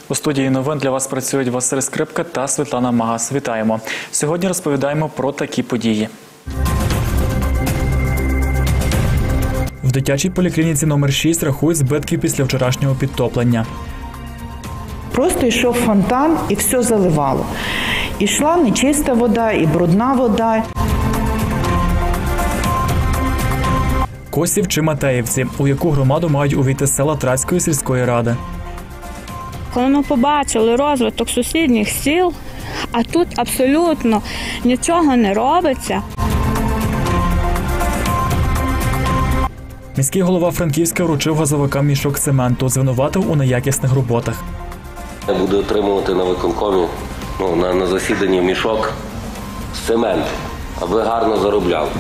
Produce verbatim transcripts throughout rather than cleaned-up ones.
У студії новин для вас працюють Василь Скрипка та Світлана Магас. Вітаємо! Сьогодні розповідаємо про такі події. В дитячій поліклініці номер шість рахують збитки після вчорашнього підтоплення. Просто йшов фонтан і все заливало. Ішла нечиста вода, і брудна вода. Косів чи Матеївці, у яку громаду мають увійти села Трацької сільської ради. Коли ми побачили розвиток сусідніх сіл, а тут абсолютно нічого не робиться. Міський голова Франківська вручив газовикам мішок цементу, звинуватив у неякісних роботах. Я буду отримувати на виконкомі, ну, на, на засіданні мішок з цементу, аби гарно заробляв.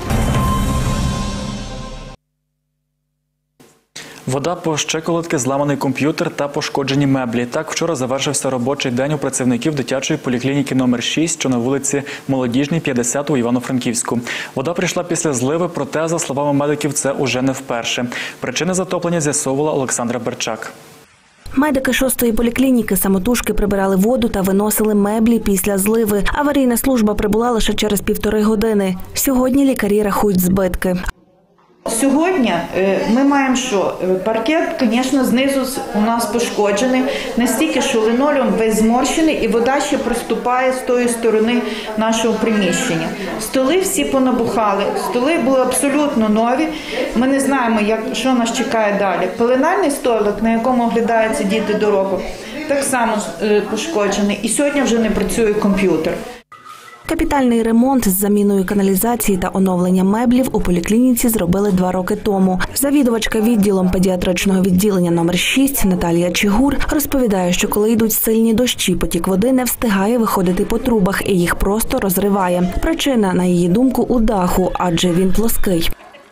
Вода по щиколотки, зламаний комп'ютер та пошкоджені меблі. Так вчора завершився робочий день у працівників дитячої поліклініки номер шість, що на вулиці Молодіжній, п'ятдесят у Івано-Франківську. Вода прийшла після зливи, проте, за словами медиків, це уже не вперше. Причини затоплення з'ясовувала Олександра Берчак. Медики шостої поліклініки самотужки прибирали воду та виносили меблі після зливи. Аварійна служба прибула лише через півтори години. Сьогодні лікарі рахують збитки. Сьогодні ми маємо що? Паркет, звісно, знизу у нас пошкоджений. Настільки, що лінолеум весь зморщений і вода ще проступає з тої сторони нашого приміщення. Столи всі понабухали, столи були абсолютно нові. Ми не знаємо, як, що нас чекає далі. Пеленальний столик, на якому оглядаються діти до року, так само пошкоджений. І сьогодні вже не працює комп'ютер. Капітальний ремонт з заміною каналізації та оновлення меблів у поліклініці зробили два роки тому. Завідувачка відділом педіатричного відділення номер шість Наталія Чигур розповідає, що коли йдуть сильні дощі, потік води не встигає виходити по трубах і їх просто розриває. Причина, на її думку, у даху, адже він плоский.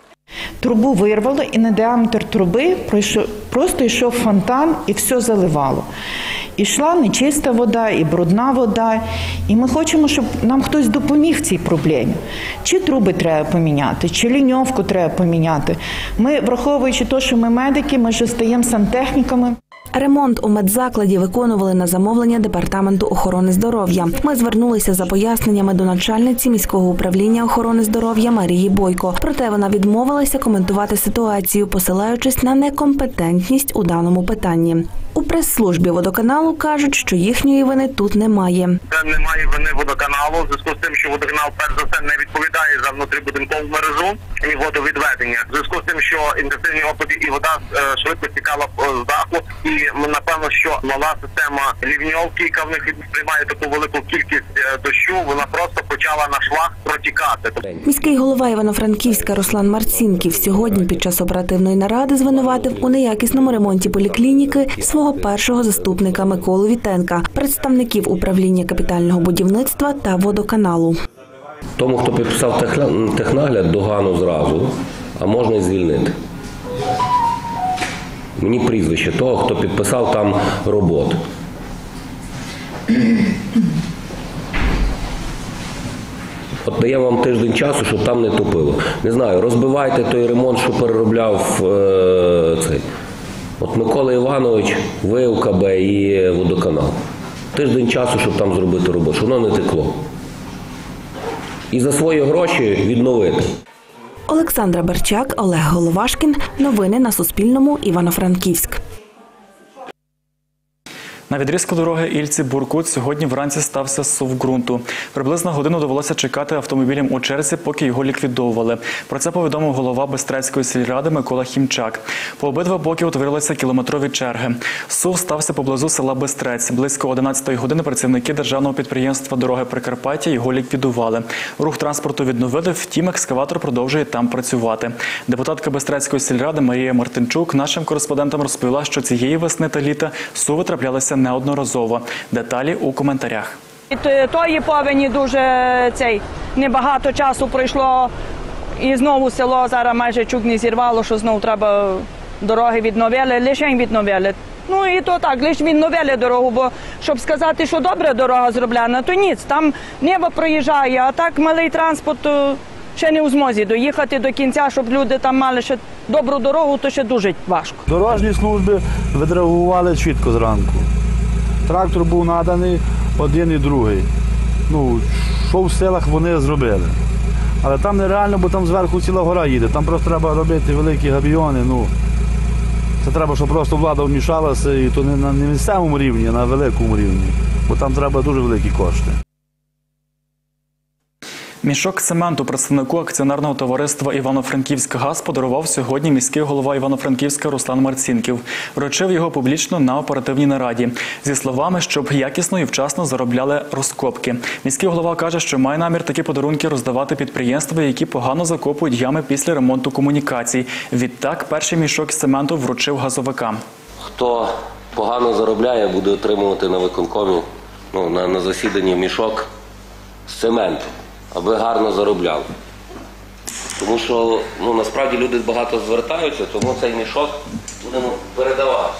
Трубу вирвало, і на діаметр труби пройшов, просто йшов фонтан і все заливало. Ішла нечиста вода, і брудна вода. І ми хочемо, щоб нам хтось допоміг в цій проблемі. Чи труби треба поміняти, чи ліньовку треба поміняти. Ми, враховуючи те, що ми медики, ми вже стаємо сантехніками. Ремонт у медзакладі виконували на замовлення Департаменту охорони здоров'я. Ми звернулися за поясненнями до начальниці міського управління охорони здоров'я Марії Бойко. Проте вона відмовилася коментувати ситуацію, посилаючись на некомпетентність у даному питанні. У прес-службі водоканалу кажуть, що їхньої вини тут немає. Немає вини водоканалу, в зв'язку з тим, що водоканал перш за все не відповідає за внутрібудинкову мережу і водовідведення. В зв'язку з тим, що інтенсивні опади і вода швидко стікала з даху, і напевно, що мала система лівньовки, яка в них приймає таку велику кількість дощу, вона просто почала на швах протікати. Міський голова Івано-Франківська Руслан Марцінків сьогодні під час оперативної наради звинуватив у неякісному ремонті поліклініки свого першого заступника Миколу Вітенка, представників управління капітального будівництва та водоканалу. Тому, хто підписав технагляд, догану зразу, а можна і звільнити. Мені прізвище того, хто підписав там роботу. От даємо вам тиждень часу, щоб там не топило. Не знаю, розбивайте той ремонт, що переробляв е, цей. От Микола Іванович, ви У Ка Бе і водоканал. Тиждень часу, щоб там зробити роботу, щоб воно не текло. І за свої гроші відновити. Олександра Берчак, Олег Головашкін. Новини на Суспільному. Івано-Франківськ. На відрізку дороги Ільці-Буркут сьогодні вранці стався зсув ґрунту. Приблизно годину довелося чекати автомобілям у черзі, поки його ліквідовували. Про це повідомив голова Бистрецької сільради Микола Хімчак. По обидва боки утворилися кілометрові черги. Зсув стався поблизу села Бистрець. Близько одинадцятої години працівники державного підприємства «Дороги Прикарпаття» його ліквідували. Рух транспорту відновили, втім екскаватор продовжує там працювати. Депутатка Бистрецької сільради Марія Мартинчук нашим кореспондентам розповіла, що цієї весни та літа зсуви траплялися неодноразово. Деталі у коментарях. Від тої повені дуже цей небагато часу пройшло, і знову село зараз майже чуть не зірвало, що знову треба дороги відновили, лише відновили. Ну і то так, лише відновили дорогу, бо щоб сказати, що добре дорога зроблена, то ніц, там небо проїжджає, а так малий транспорт ще не у змозі доїхати до кінця, щоб люди там мали ще добру дорогу, то ще дуже важко. Дорожні служби відреагували чітко зранку. Трактор був наданий один і другий. Ну, що в селах вони зробили. Але там нереально, бо там зверху ціла гора їде. Там просто треба робити великі габіони. Ну, це треба, щоб просто влада вмішалася, і то не на не місцевому рівні, а на великому рівні. Бо там треба дуже великі кошти. Мішок цементу представнику акціонерного товариства «Івано-Франківськгаз» подарував сьогодні міський голова Івано-Франківська Руслан Марцінків. Вручив його публічно на оперативній нараді. Зі словами, щоб якісно і вчасно заробляли розкопки. Міський голова каже, що має намір такі подарунки роздавати підприємства, які погано закопують ями після ремонту комунікацій. Відтак перший мішок з цементу вручив газовикам. Хто погано заробляє, буде отримувати на виконкомі, ну, на, на засіданні мішок з цементу, аби гарно заробляв. Тому що, ну, насправді люди багато звертаються, тому цей мішок будемо передавати.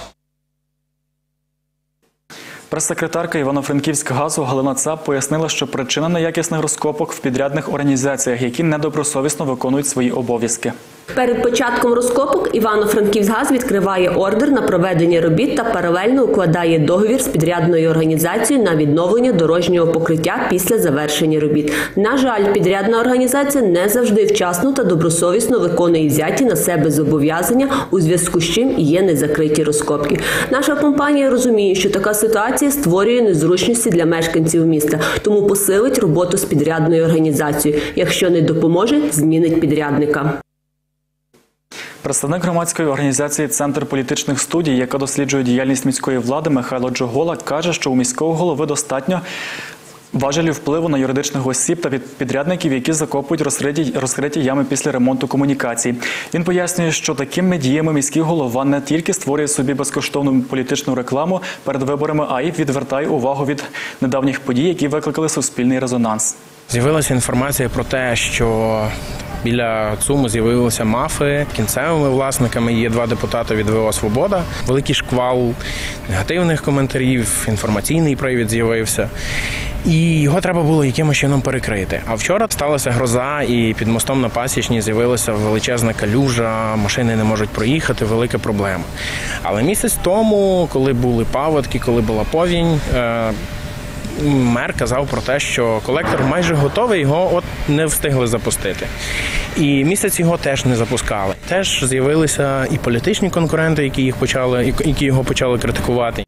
Прес-секретарка Івано-Франківськгазу Галина Цап пояснила, що причина неякісних розкопок в підрядних організаціях, які недобросовісно виконують свої обов'язки. Перед початком розкопок Івано-Франківськгаз відкриває ордер на проведення робіт та паралельно укладає договір з підрядною організацією на відновлення дорожнього покриття після завершення робіт. На жаль, підрядна організація не завжди вчасно та добросовісно виконує взяті на себе зобов'язання, у зв'язку з чим є незакриті розкопки. Наша компанія розуміє, що така ситуація створює незручності для мешканців міста, тому посилить роботу з підрядною організацією. Якщо не допоможе, змінить підрядника. Представник громадської організації «Центр політичних студій», яка досліджує діяльність міської влади, Михайло Джогола, каже, що у міського голови достатньо важелів впливу на юридичних осіб та підрядників, які закопують розкриті, розкриті ями після ремонту комунікацій. Він пояснює, що такими діями міський голова не тільки створює собі безкоштовну політичну рекламу перед виборами, а й відвертає увагу від недавніх подій, які викликали суспільний резонанс. З'явилася інформація про те, що біля ЦУМу з'явилися мафи, кінцевими власниками є два депутати від ВО «Свобода». Великий шквал негативних коментарів, інформаційний привід з'явився. І його треба було якимось чином перекрити. А вчора сталася гроза, і під мостом на Пасічній з'явилася величезна калюжа, машини не можуть проїхати, велика проблема. Але місяць тому, коли були паводки, коли була повінь, мер казав про те, що колектор майже готовий, його от не встигли запустити. І місяць його теж не запускали. Теж з'явилися і політичні конкуренти, які їх почали, які його почали критикувати.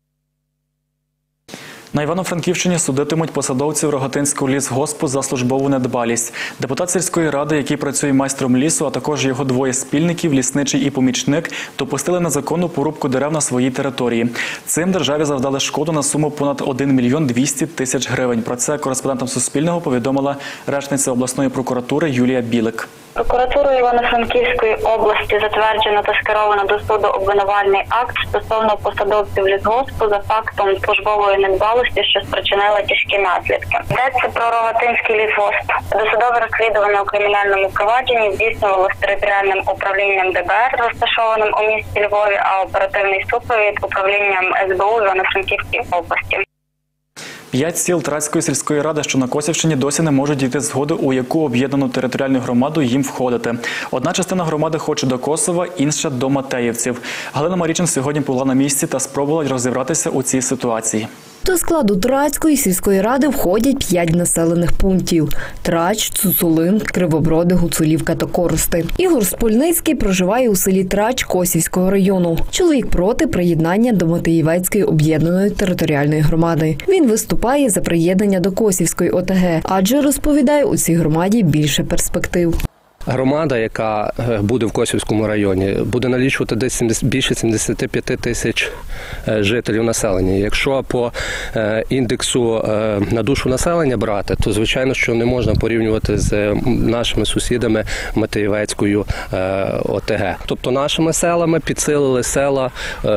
На Івано-Франківщині судитимуть посадовців Рогатинського лісгоспу за службову недбалість. Депутат сільської ради, який працює майстром лісу, а також його двоє спільників, лісничий і помічник, допустили незаконну порубку дерев на своїй території. Цим державі завдали шкоду на суму понад один мільйон двісті тисяч гривень. Про це кореспондентам Суспільного повідомила речниця обласної прокуратури Юлія Білик. Прокуратурою Івано-Франківської області затверджено та скеровано до суду обвинувальний акт стосовно посадовців лісгоспу за фактом службової недбалості, що спричинила тяжкі наслідки. Йдеться про Рогатинський лісгосп. Досудове розслідування у кримінальному провадженні здійснювалося територіальним управлінням Д Б Р, розташованим у місті Львові, а оперативний супровід управлінням С Б У Івано-Франківської області. П'ять сіл Трацької сільської ради, що на Косівщині, досі не можуть дійти згоди, у яку об'єднану територіальну громаду їм входити. Одна частина громади хоче до Косова, інша – до Матеївців. Галина Марічин сьогодні була на місці та спробувала розібратися у цій ситуації. До складу Трацької сільської ради входять п'ять населених пунктів – Трач, Цуцулин, Кривоброди, Гуцулівка та Корости. Ігор Спольницький проживає у селі Трач Косівського району. Чоловік проти приєднання до Матеївецької об'єднаної територіальної громади. Він виступає за приєднання до Косівської О Те Ге, адже, розповідає, у цій громаді більше перспектив. Громада, яка буде в Косівському районі, буде налічувати десь більше сімдесят п'ять тисяч жителів населення. Якщо по індексу на душу населення брати, то звичайно, що не можна порівнювати з нашими сусідами Матеївецькою О Те Ге. Тобто нашими селами підсилили села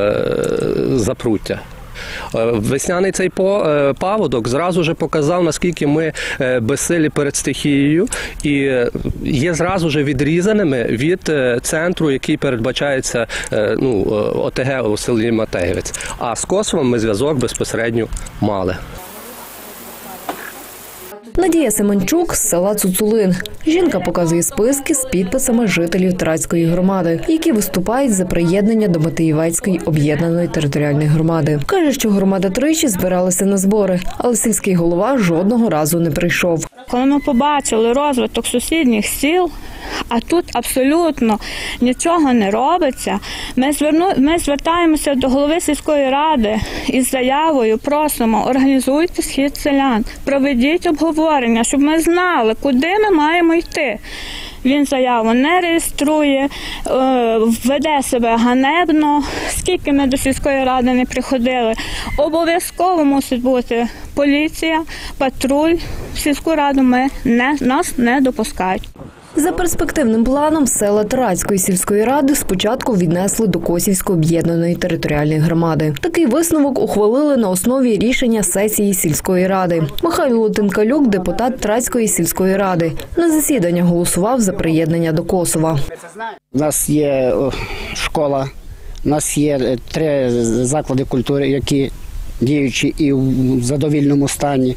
Запруття. Весняний цей паводок зразу ж показав, наскільки ми безсилі перед стихією і є зразу ж відрізаними від центру, який передбачається, ну, О Те Ге у селі Матеївець. А з Косовом ми зв'язок безпосередньо мали. Надія Семенчук з села Цуцулин. Жінка показує списки з підписами жителів Трацької громади, які виступають за приєднання до Матеївецької об'єднаної територіальної громади. Каже, що громада тричі збиралася на збори, але сільський голова жодного разу не прийшов. Коли ми побачили розвиток сусідніх сіл, а тут абсолютно нічого не робиться, ми, зверну... ми звертаємося до голови сільської ради із заявою, просимо, організуйте схід селян, проведіть обговорення, щоб ми знали, куди ми маємо йти. Він заяву не реєструє, веде себе ганебно, скільки ми до сільської ради не приходили. Обов'язково мусить бути поліція, патруль, в сільську раду ми не, нас не допускають. За перспективним планом села Трацької сільської ради спочатку віднесли до Косівської об'єднаної територіальної громади. Такий висновок ухвалили на основі рішення сесії сільської ради. Михайло Тинкалюк, депутат Трацької сільської ради, на засіданні голосував за приєднання до Косова. У нас є школа, у нас є три заклади культури, які діючі і в задовільному стані.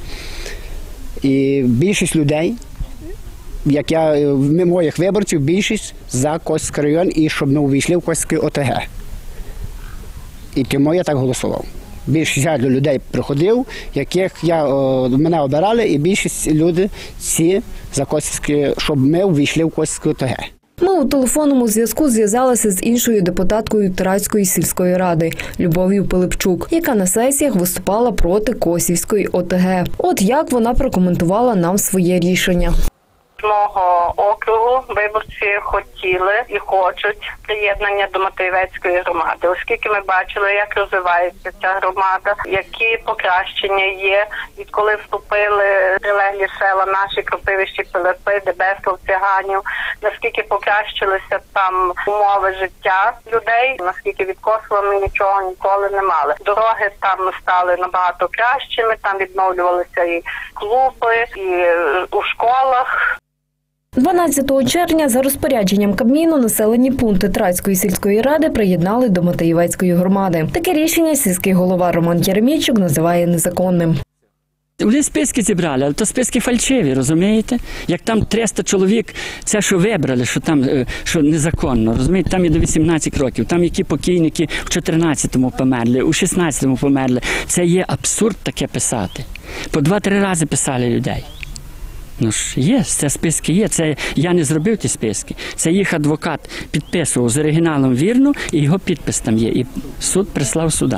І більшість людей, як я, моїх виборців, більшість за Косівський район і щоб ми увійшли в Косівський О Те Ге. І тому я так голосував. Більшість людей приходив, яких я, мене обирали, і більшість людей ці за Косівський, щоб ми увійшли в Косівський О Те Ге. Ми у телефонному зв'язку зв'язалися з іншою депутаткою Трацької сільської ради Любов'ю Пилипчук, яка на сесіях виступала проти Косівської О Те Ге. От як вона прокоментувала нам своє рішення. Мого округу виборці хотіли і хочуть приєднання до Матеївецької громади, оскільки ми бачили, як розвивається ця громада, які покращення є, відколи вступили прилеглі села наші Кропивищі, Пилипи, Дебесков, Циганів, наскільки покращилися там умови життя людей, наскільки від Косова ми нічого ніколи не мали. Дороги там стали набагато кращими, там відновлювалися і клуби, і у школах. дванадцятого червня за розпорядженням Кабміну населені пункти Трацької сільської ради приєднали до Матеївецької громади. Таке рішення сільський голова Роман Єремійчук називає незаконним. Вони списки зібрали, але то списки фальшиві, розумієте? Як там триста чоловік, це що вибрали, що там що незаконно, розумієте? Там і до вісімнадцяти років, там які покійники в чотирнадцятому померли, у шістнадцятому померли. Це є абсурд таке писати. По два-три рази писали людей. Ну ж є, це списки є, це я не зробив ті списки. Це їх адвокат підписував з оригіналом вірно, і його підпис там є, і суд прислав сюди.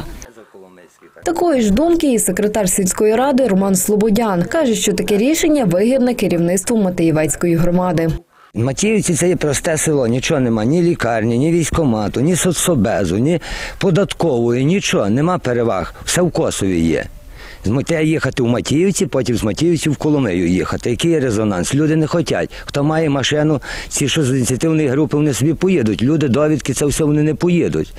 Такої ж думки і секретар сільської ради Роман Слободян. Каже, що таке рішення вигідне керівництву Матеївецької громади. Матіївці – це є просте село, нічого нема, ні лікарні, ні військкомату, ні соцсобезу, ні податкової, нічого, нема переваг, все в Косові є. З Матея їхати в Матіївці, потім з Матіївці в Коломию їхати. Який є резонанс? Люди не хочуть. Хто має машину, ці, що з ініціативної групи, вони собі поїдуть. Люди, довідки, це все, вони не поїдуть.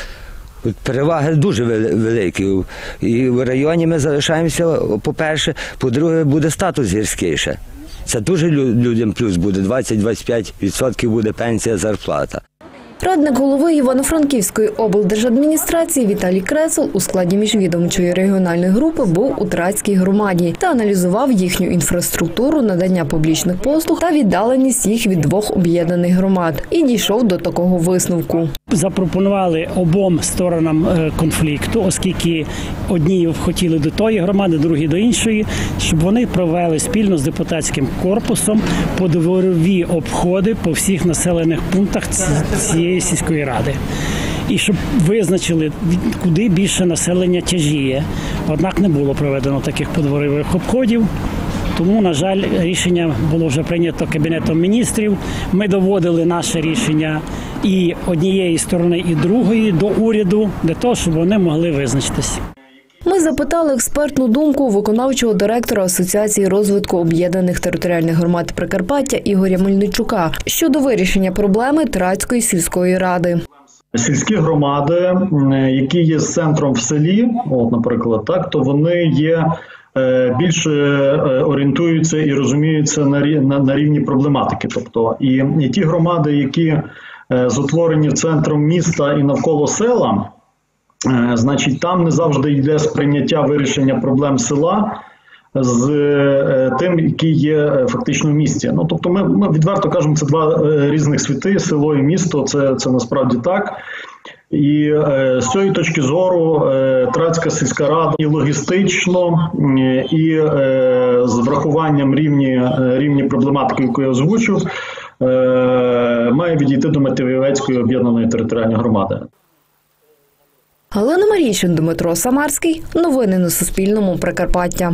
Переваги дуже великі. І в районі ми залишаємося, по-перше, по-друге, буде статус гірськіше. Це дуже людям плюс буде, двадцять-двадцять п'ять відсотків буде пенсія, зарплата. Радник голови Івано-Франківської облдержадміністрації Віталій Кресел у складі міжвідомчої регіональної групи був у Трацькій громаді та аналізував їхню інфраструктуру, надання публічних послуг та віддаленість їх від двох об'єднаних громад. І дійшов до такого висновку. Запропонували обом сторонам конфлікту, оскільки одні хотіли до тої громади, другі до іншої, щоб вони провели спільно з депутатським корпусом подворові обходи по всіх населених пунктах цієї сільської ради. І щоб визначили, куди більше населення тяжіє. Однак не було проведено таких подворових обходів. Тому, на жаль, рішення було вже прийнято Кабінетом міністрів. Ми доводили наше рішення і однієї сторони, і другої до уряду, для того, щоб вони могли визначитись. Ми запитали експертну думку виконавчого директора Асоціації розвитку об'єднаних територіальних громад Прикарпаття Ігоря Мельничука щодо вирішення проблеми Трацької сільської ради. Сільські громади, які є з центром в селі, от, наприклад, так, то вони є більше орієнтуються і розуміються на рівні проблематики. Тобто, і, і ті громади, які зутворені центром міста і навколо села, значить, там не завжди йде сприйняття вирішення проблем села з е, тим, який є фактично в місті. Ну, тобто ми, ми відверто кажемо, це два е, різних світи, село і місто, це, це насправді так. І е, з цієї точки зору е, Трацька сільська рада і логістично, е, і е, з врахуванням рівні, е, рівні проблематики, яку я озвучив, е, має відійти до Матвіївецької об'єднаної територіальної громади. Галина Марійчин, Дмитро Самарський. Новини на Суспільному. Прикарпаття.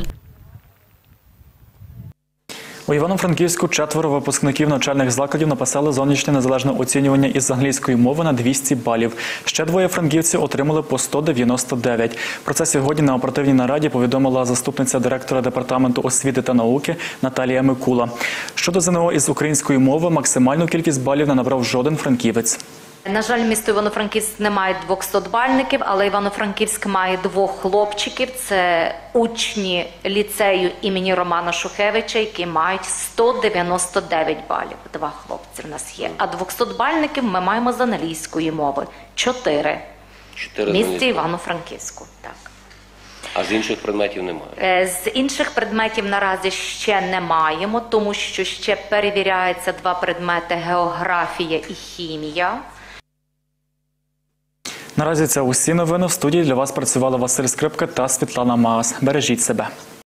У Івано-Франківську четверо випускників навчальних закладів написали зовнішнє незалежне оцінювання із англійської мови на двісті балів. Ще двоє франківців отримали по сто дев'яносто дев'ять. Про це сьогодні на оперативній нараді повідомила заступниця директора Департаменту освіти та науки Наталія Микула. Щодо ЗНО із української мови, максимальну кількість балів не набрав жоден франківець. На жаль, місто Івано-Франківськ не має двохсотбальників, але Івано-Франківськ має двох хлопчиків. Це учні ліцею імені Романа Шухевича, які мають сто дев'яносто дев'ять балів. Два хлопці в нас є. А двохсотбальників ми маємо з англійської мови. Чотири. Чотири В місті Івано-Франківську. Так. А з інших предметів немає? З інших предметів наразі ще не маємо, тому що ще перевіряються два предмети – географія і хімія. Наразі це усі новини. В студії для вас працювали Василь Скрипка та Світлана Маас. Бережіть себе.